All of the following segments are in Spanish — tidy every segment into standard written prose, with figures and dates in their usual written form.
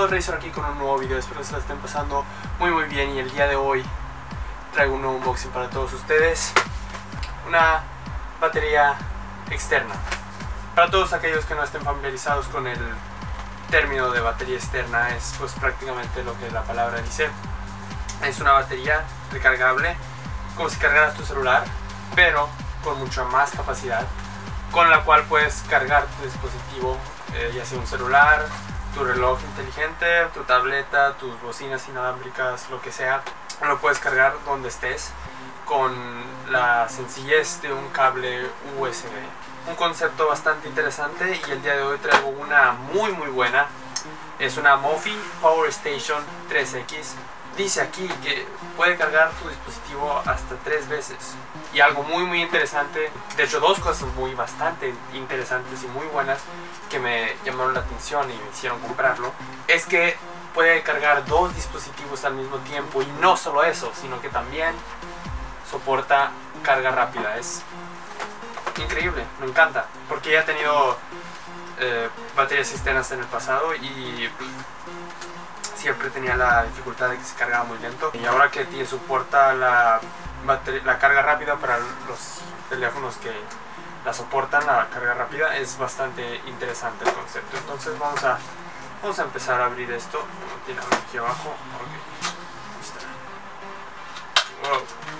amigos, Razor aquí con un nuevo video. Espero que se la estén pasando muy bien. Y el día de hoy traigo un nuevo unboxing para todos ustedes. Una batería externa. Para todos aquellos que no estén familiarizados con el término de batería externa, es pues prácticamente lo que la palabra dice. Es una batería recargable, como si cargaras tu celular, pero con mucha más capacidad, con la cual puedes cargar tu dispositivo, ya sea un celular, tu reloj inteligente, tu tableta, tus bocinas inalámbricas, lo que sea. Lo puedes cargar donde estés con la sencillez de un cable USB. Un concepto bastante interesante, y el día de hoy traigo una muy buena. Es una Mophie Power Station 3X. Dice aquí que puede cargar tu dispositivo hasta 3 veces. Y algo muy interesante, de hecho dos cosas bastante interesantes y muy buenas que me llamaron la atención y me hicieron comprarlo, es que puede cargar 2 dispositivos al mismo tiempo. Y no solo eso, sino que también soporta carga rápida. Es increíble, me encanta, porque ya he tenido baterías externas en el pasado y siempre tenía la dificultad de que se cargaba muy lento, y ahora que soporta la carga rápida para los teléfonos que la soportan, la carga rápida, es bastante interesante el concepto. Entonces vamos a empezar a abrir esto. Tiene algo aquí abajo. Okay. Ahí está. Wow.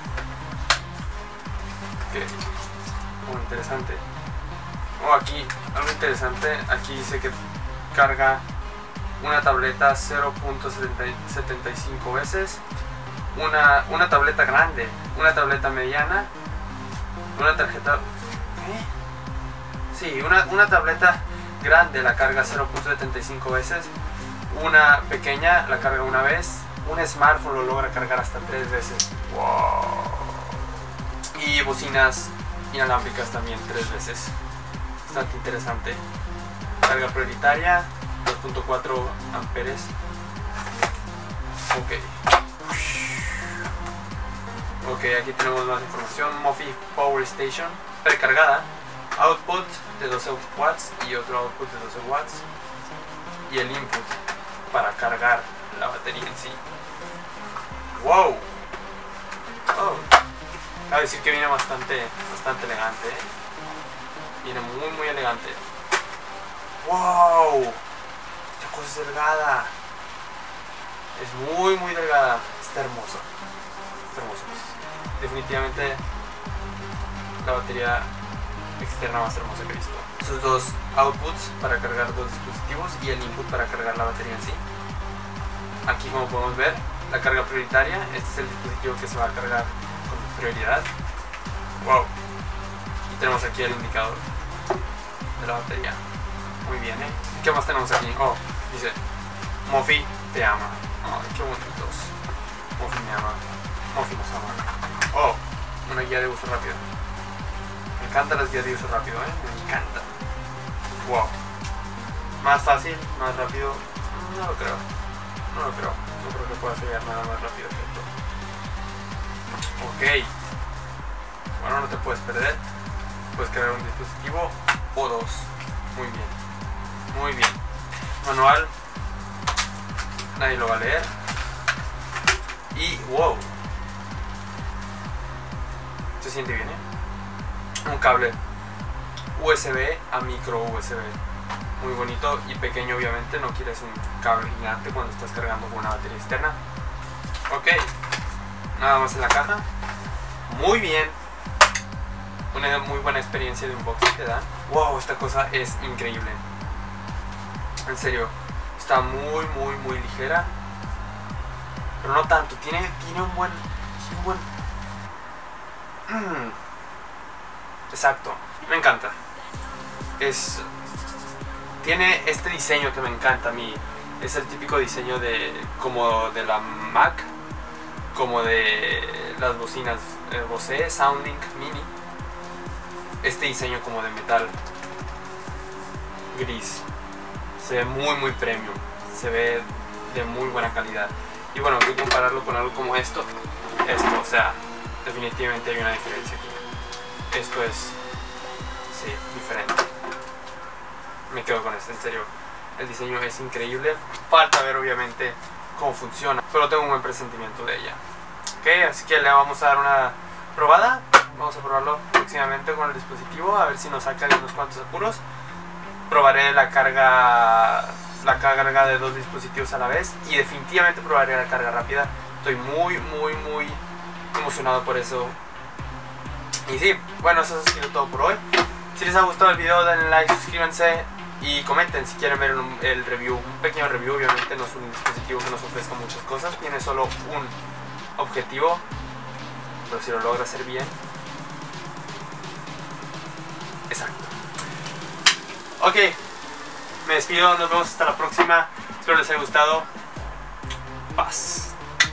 Okay. Muy interesante. Aquí algo interesante, aquí dice que carga una tableta 0.75 veces, una tableta grande, una tableta mediana, una tarjeta, sí, una tableta grande la carga 0.75 veces, una pequeña la carga una vez, un smartphone lo logra cargar hasta 3 veces. Wow. Y bocinas inalámbricas también 3 veces. Bastante interesante. Carga prioritaria 2.4 amperes. Ok, aquí tenemos más información. Mophie Power Station precargada, output de 12 watts y otro output de 12 watts, y el input para cargar la batería en sí. Wow. Oh. Cabe decir que viene bastante elegante, ¿eh? Viene muy elegante. Wow. Esta cosa es delgada. Es muy delgada. Está hermoso. Está hermoso. Definitivamente la batería externa más hermosa que he visto. Sus dos outputs para cargar 2 dispositivos y el input para cargar la batería en sí. Aquí, como podemos ver, la carga prioritaria. Este es el dispositivo que se va a cargar con prioridad. Wow. Y tenemos aquí el indicador de la batería. Muy bien, ¿eh? ¿Qué más tenemos aquí? Oh, dice Mophie te ama. Ay, qué bonitos. Mophie me ama. Mophie nos ama. Oh, una guía de uso rápido. Me encantan las guías de uso rápido, ¿eh? Me encanta. Wow. Más fácil, más rápido. No lo creo. No creo que puedas llegar nada más rápido que esto. Ok. Bueno, no te puedes perder. Puedes crear un dispositivo o 2. Muy bien. Manual. Nadie lo va a leer. Y wow. Se siente bien, ¿eh? Un cable USB a micro USB. Muy bonito y pequeño, obviamente. No quieres un cable gigante cuando estás cargando con una batería externa. Ok. Nada más en la caja. Muy bien. Una muy buena experiencia de unboxing te dan. Wow, esta cosa es increíble. En serio, está muy ligera, pero no tanto. Tiene un buen exacto, me encanta. Tiene este diseño que me encanta a mí. Es el típico diseño como de la Mac, como de las bocinas Bose SoundLink Mini. Este diseño como de metal gris se ve muy premium, se ve de muy buena calidad. Y bueno, voy a compararlo con algo como esto, o sea, definitivamente hay una diferencia aquí. Esto es, sí, diferente. Me quedo con esto, en serio. el diseño es increíble. Falta ver obviamente cómo funciona, pero tengo un buen presentimiento de ella. Ok, así que le vamos a dar una probada. Vamos a probarlo próximamente con el dispositivo, a ver si nos saca de unos cuantos apuros. Probaré la carga de 2 dispositivos a la vez y definitivamente probaré la carga rápida. Estoy muy emocionado por eso. Y sí, bueno, eso ha sido todo por hoy. Si les ha gustado el video, denle like, suscríbanse y comenten si quieren ver el review, un pequeño review. Obviamente no es un dispositivo que nos ofrezca muchas cosas, tiene solo un objetivo, pero si lo logra hacer bien. Exacto. Ok, me despido, nos vemos hasta la próxima. Espero les haya gustado. Paz.